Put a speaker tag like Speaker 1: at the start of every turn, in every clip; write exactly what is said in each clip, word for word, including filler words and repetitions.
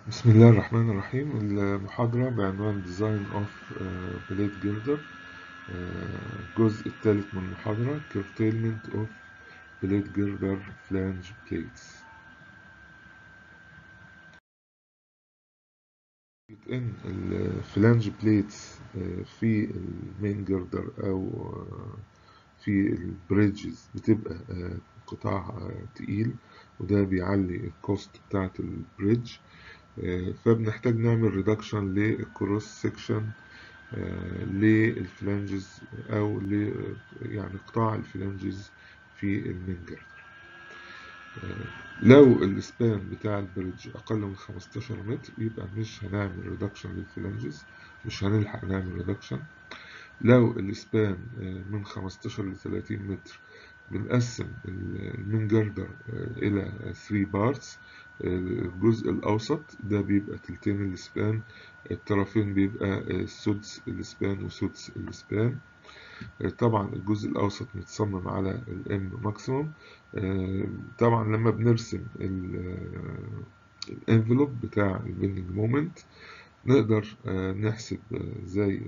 Speaker 1: بسم الله الرحمن الرحيم. المحاضرة بعنوان Design of Blade Girder. الجزء الثالث من المحاضرة Curtailment of Blade Girder Flange Plates. إن الفلانج بليتس في المين جردر أو في البريدجز بتبقى قطاع تقيل، وده بيعلي الكوست بتاعة البريدج، فبنحتاج نعمل ريدكشن للكروس سيكشن للفلانجز او ل يعني قطاع الفلانجز في المنجر. لو السبان بتاع البريدج اقل من خمستاشر متر يبقى مش هنعمل ريدكشن للفلانجز، مش هنلحق نعمل ريدكشن. لو السبان من خمستاشر ل ثلاثين متر بنقسم المين جردر الى ثلاثة بارتس. الجزء الاوسط ده بيبقى تلتين السبان، الطرفين بيبقى سدس السبان وسدس السبان. طبعا الجزء الاوسط متصمم على الام ماكسيموم. طبعا لما بنرسم الانفلوب بتاع البندنج مومنت نقدر نحسب زي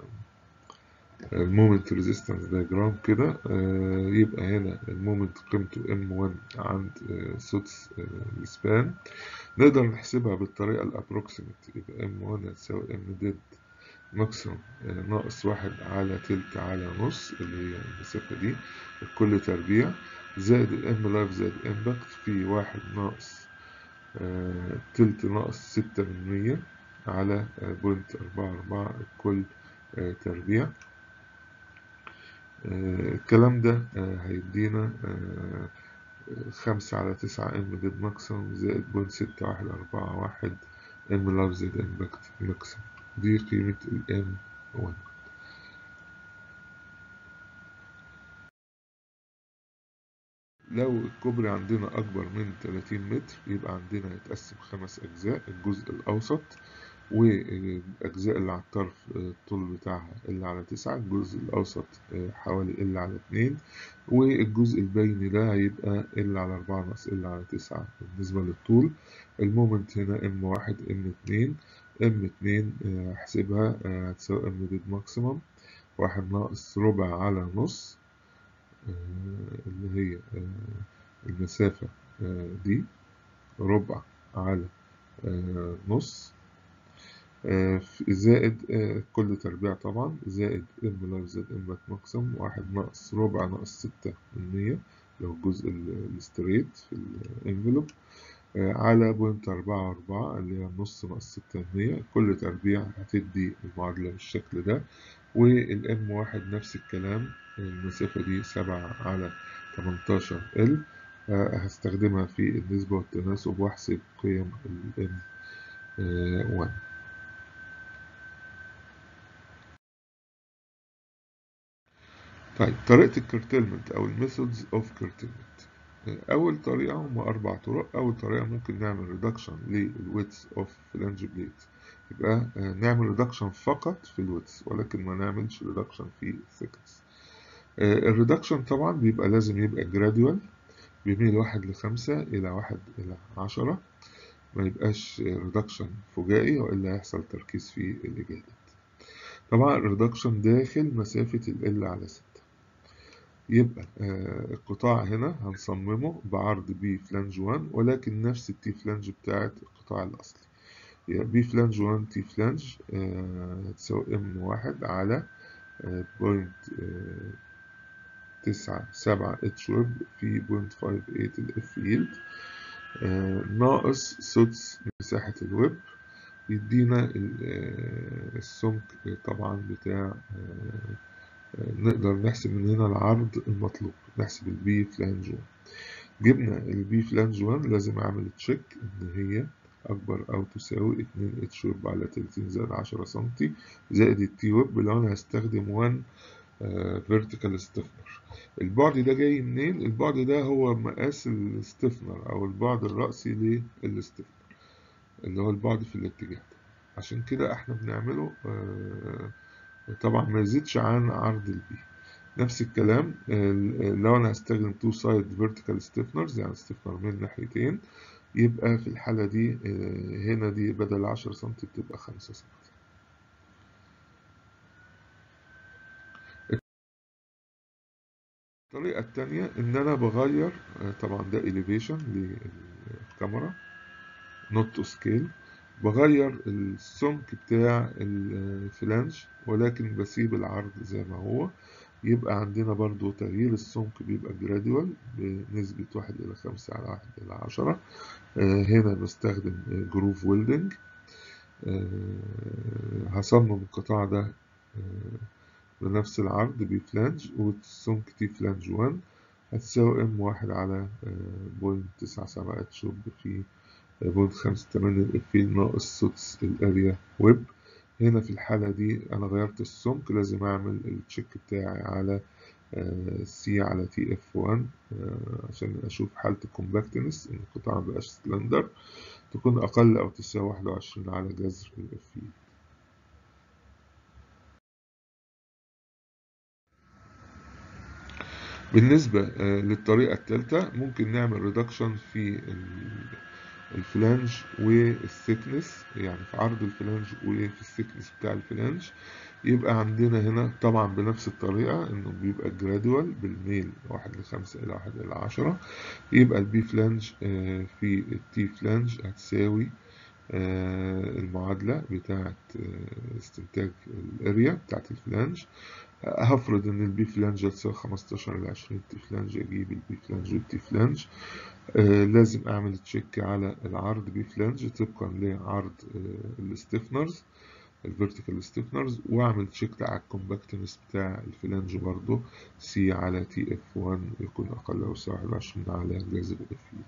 Speaker 1: المومنت ريزيستنس دايجرام كده. يبقى هنا المومنت قيمته ام واحد عند سدس السبان، نقدر نحسبها بالطريقة الابروكسيمت. يبقى ام واحد هتساوي ام ديد ماكسيموم ناقص واحد على تلت على نص اللي هي المسافة دي الكل تربيع، زائد الام لايف زائد امباكت في واحد ناقص تلت ناقص ستة من مية على بوينت أربعة أربعة الكل تربيع. الكلام ده هيدينا خمسة على تسعة ام ديد ماكسيموم زائد بوينت ستة واحد أربعة واحد ام لايف زائد امباكت ماكسيموم. دي قيمة الام واحد. لو الكوبري عندنا أكبر من ثلاثين متر يبقى عندنا هيتقسم خمس أجزاء. الجزء الأوسط والأجزاء اللي على الطرف الطول بتاعها اللي على تسعة، الجزء الأوسط حوالي اللي على اتنين، والجزء البيني ده هيبقى اللي على أربعة ناقص اللي على تسعة. بالنسبة للطول المومنت هنا ام واحد ام اتنين. ام اتنين هحسبها هتساوي ام ديد ماكسيموم واحد ناقص ربع على نص اللي هي المسافة دي ربع على نص زائد كل تربيع طبعا زائد ام لايف زائد ام ماكسيموم واحد ناقص ربع ناقص ستة من مية لو الجزء الستريت في الانفلوب على بوينت أربعة أربعة اللي هي نص ناقص ستة من مية. كل تربيع هتدي المعادلة بالشكل ده. والام واحد نفس الكلام، المسافة دي سبعة على تمنتاشر ال، هستخدمها في النسبة والتناسب واحسب قيم الام واحد. طيب طريقة الكرتلمنت أو الميثودز أوف كرتلمنت. أول طريقة هم أربع طرق. أول طريقة ممكن نعمل ريدكشن للويدث أوف فلانج بليت، يبقى نعمل ريدكشن فقط في الويدث ولكن ما نعملش ريدكشن في الثيكنس. الريدكشن طبعا بيبقى لازم يبقى جراديوال، بيميل واحد لخمسة إلى واحد إلى عشرة، ما يبقاش ريدكشن فجائي وإلا هيحصل تركيز في الإجابات. طبعا الريدكشن داخل مسافة ال على ستة. يبقى آه القطاع هنا هنصممه بعرض بي فلانج واحد ولكن نفس التي فلانج بتاعت القطاع الأصلي. يبقى بي فلانج واحد تي فلانج آه هتساوي ام واحد على آه بوينت آه تسعة سبعة اتش ويب في بوينت خمسة تمانية الاف يلد آه ناقص سدس مساحة الويب، يدينا السمك طبعا بتاع آه نقدر نحسب من هنا العرض المطلوب، نحسب البي فلانج واحد. جبنا البي فلانج واحد لازم اعمل تشيك ان هي اكبر او تساوي اتنين اتش ويب على تلاتين زائد عشرة سنتي زائد التي ويب لو انا هستخدم واحد فيرتيكال ستيفنر. البعد ده جاي منين؟ البعد ده هو مقاس الستيفنر او البعد الرأسي للستيفنر اللي هو البعد في الاتجاه ده، عشان كده احنا بنعمله آه طبعا ما يزيدش عن عرض البي. نفس الكلام لو انا هستخدم تو سايد فيرتيكال ستيفنرز يعني ستيفنر من ناحيتين، يبقى في الحالة دي هنا دي بدل عشرة سنتي بتبقى خمسة سنتي. الطريقة التانية إن أنا بغير، طبعا ده elevation للكاميرا not to scale، بغير السمك بتاع الفلانج ولكن بسيب العرض زي ما هو. يبقى عندنا برضو تغيير السمك بيبقى جراديوال بنسبة واحد إلى خمسة على واحد إلى عشرة. هنا بستخدم جروف ويلدنج. هصمم القطاع ده بنفس العرض بي فلانج، والسمك تي فلانج واحد هتساوي ام واحد على بوينت تسعة سبعة شوب في بوينت خمسة تمانية الإفيل ناقص سدس الأريا ويب. هنا في الحالة دي أنا غيرت السمك، لازم أعمل التشيك بتاعي على سي على تي اف واحد عشان أشوف حالة الكومباكتنس، إن القطاع مبقاش سلندر، تكون أقل أو تساوي واحد وعشرين على جذر الإفيل. بالنسبة للطريقة الثالثة ممكن نعمل ريدكشن في الفلانج والثيكنس، يعني في عرض الفلانج وفي الثيكنس بتاع الفلانج. يبقى عندنا هنا طبعا بنفس الطريقة انه بيبقى جرادوال بالميل واحد لخمسة الى واحد الى عشرة. يبقى البي فلانج في التي فلانج هتساوي المعادلة بتاعة استنتاج الاريا بتاعة الفلانج. هفرض ان البي فلانج هتساوي خمستاشر إلى عشرين تي فلانج، اجيب البي فلانج والتي فلانج. آه لازم اعمل تشيك على العرض بي فلانج طبقا لعرض آه الستيفنرز الفيرتيكال ستيفنرز، واعمل تشيك على الكومباكتنس بتاع الفلانج برضو سي على تي اف واحد يكون اقل او يساوي واحد وعشرين على جذر الافيد.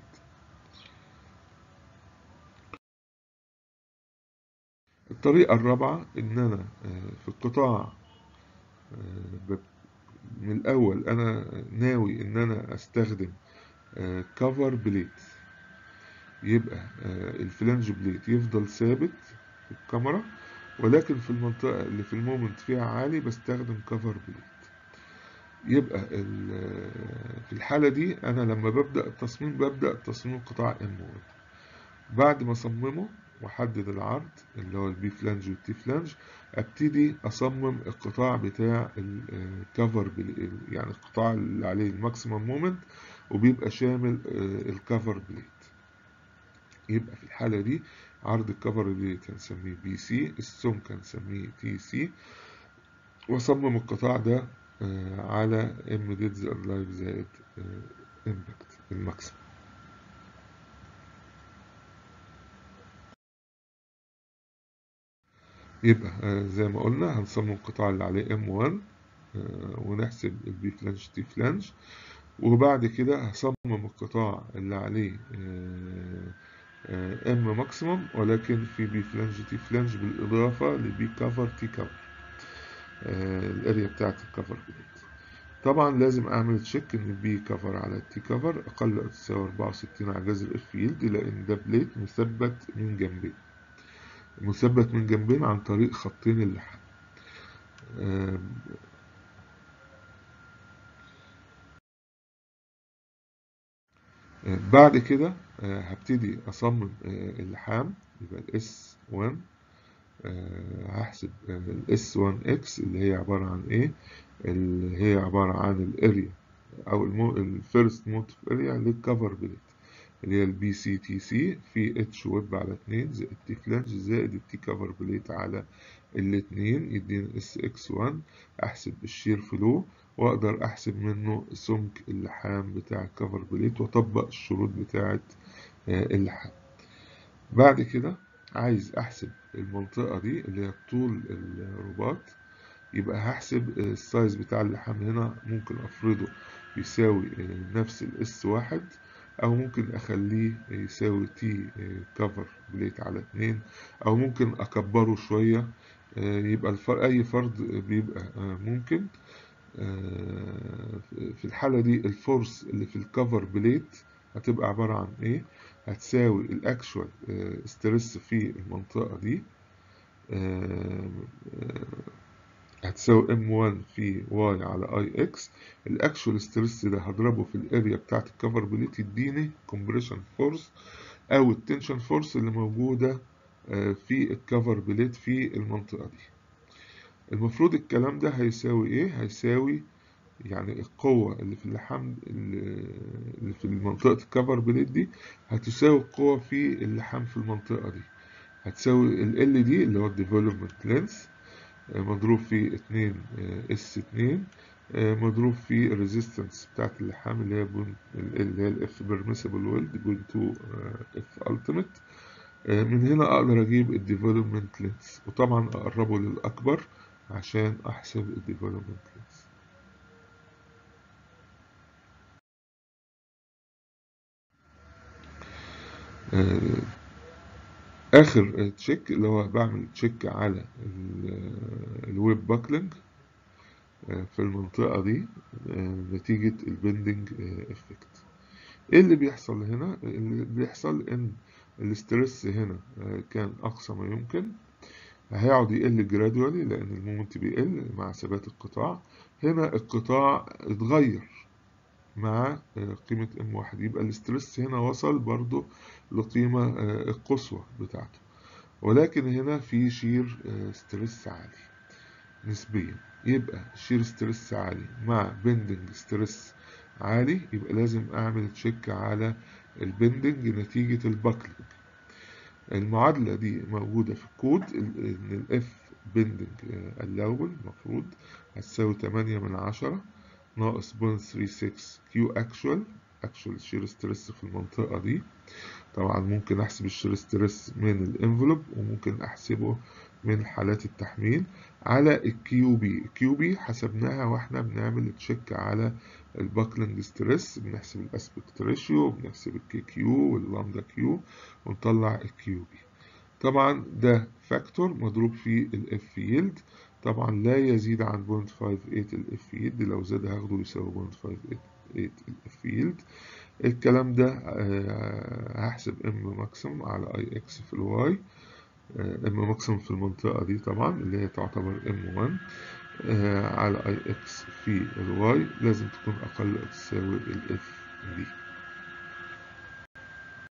Speaker 1: الطريقة الرابعة ان انا آه في القطاع آه من الأول أنا ناوي إن أنا أستخدم كفر بليت. يبقى الفلانج بليت يفضل ثابت في الكاميرا، ولكن في المنطقة اللي في المومنت فيها عالي بستخدم كفر بليت. يبقى في الحالة دي أنا لما ببدأ التصميم ببدأ تصميم قطاع ام واحد. بعد ما أصممه وأحدد العرض اللي هو البي فلانج والتي فلانج، ابتدي اصمم القطاع بتاع الكفر، يعني القطاع اللي عليه الماكسيمم مومنت وبيبقى شامل الكفر بليت. يبقى في الحالة دي عرض الكفر بليت هنسميه بي سي، السمك هنسميه تي سي، واصمم القطاع ده على ام ديدز لايف زائد امباكت الماكسيمم. يبقى زي ما قلنا هنصمم القطاع اللي عليه ام واحد ونحسب البي فلانج تي فلانج، وبعد كده هصمم القطاع اللي عليه ام ماكسيمم ولكن في بي فلانج تي فلانج بالاضافه لبي كفر تي كفر، الاريا بتاعت الكفر بليت. طبعا لازم اعمل تشيك ان البي كفر على التي كفر اقل او تساوي أربعة وستين على جذر اف فيلد، لان ده بليت مثبت من جنبين مثبت من جنبين عن طريق خطين اللحام. بعد كده هبتدي أصمم اللحام. يبقى ال إس واحد هحسب ال إس واحد إكس اللي هي عبارة عن إيه؟ اللي هي عبارة عن الاريا أو الفيرست موتيف اريا للكفر بليت اللي هي البي سي تي سي في اتش ويب على اتنين زائد تي فلانج زائد التي كفر بليت على الاتنين يديني اس اكس واحد. احسب الشير فلو واقدر احسب منه سمك اللحام بتاع الكفر بليت واطبق الشروط بتاعه اللحام. بعد كده عايز احسب المنطقة دي اللي هي طول الرباط. يبقى هحسب السايز بتاع اللحام هنا، ممكن افرضه يساوي نفس الاس واحد او ممكن اخليه يساوي تي كفر بليت على اتنين او ممكن اكبره شوية. يبقى اي فرض بيبقى ممكن. في الحالة دي الفورس اللي في الكفر بليت هتبقى عبارة عن ايه؟ هتساوي الاكشوال ستريس في المنطقة دي هتساوي ام واحد في واي على اي اكس. الاكشوال ستريس ده هضربه في الاريا بتاعت الكفر بليت يديني كومبريشن فورس أو التنشن فورس اللي موجودة في الكفر بليت في المنطقة دي. المفروض الكلام ده هيساوي إيه؟ هيساوي يعني القوة اللي في اللحام اللي في منطقة الكفر بليت دي هتساوي القوة في اللحام في المنطقة دي، هتساوي ال L دي اللي هو الديفلوبمنت لينث مضروب في اتنين اس اتنين مضروب في الريزيستنس بتاعت اللحام اللي هي اللي هي الاف بيرميسيبل ويلد بوينت اتنين اف التيميت. من هنا اقدر اجيب الديفلوبمنت لينث، وطبعا اقربه للاكبر عشان احسب الديفلوبمنت لينث. اخر تشيك اللي هو بعمل تشيك على الويب باكلينج في المنطقة دي نتيجة البندنج افكت. ايه اللي بيحصل هنا؟ اللي بيحصل ان الاسترس هنا كان اقصى ما يمكن، هيقعد يقل جرادولي لان المومنت بيقل مع ثبات القطاع. هنا القطاع اتغير مع قيمة ام واحد، يبقى الاسترس هنا وصل برضو لقيمة القصوى بتاعته، ولكن هنا في شير ستريس عالي نسبيا. يبقى شير ستريس عالي مع بندنج ستريس عالي، يبقى لازم اعمل تشيك على البندنج نتيجة الباكلينج. المعادلة دي موجودة في الكود ان الاف بندنج الاول المفروض هتساوي تمانية من عشرة ناقص بوينت ثري سكس كيو اكشوال اكشوال شير ستريس في المنطقة دي. طبعا ممكن احسب الشير ستريس من الانفلوب وممكن احسبه من حالات التحميل على الكيو بي. الكيو بي حسبناها واحنا بنعمل تشيك على الباكلينج ستريس، بنحسب الاسبكت ريشيو، بنحسب الكي كيو واللامدا كيو ونطلع الكيو بي. طبعا ده فاكتور مضروب في الاف ييلد، طبعا لا يزيد عن بوينت خمسة تمانية الاف ييلد، لو زاد هاخده يساوي بوينت خمسة تمانية الاف ييلد. الكلام ده هحسب ام ماكسيمم على اي اكس في الواي، ام ماكسيمم في المنطقة دي طبعا اللي هي تعتبر ام واحد على اي اكس في الواي لازم تكون اقل او تساوي الاف دي.